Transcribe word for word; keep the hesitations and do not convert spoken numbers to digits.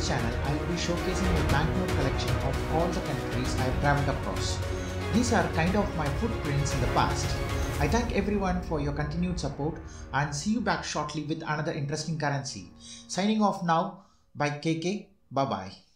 channel, I will be showcasing the banknote collection of all the countries I have traveled across. These are kind of my footprints in the past. I thank everyone for your continued support and see you back shortly with another interesting currency. Signing off now by Kae Kae. Bye bye.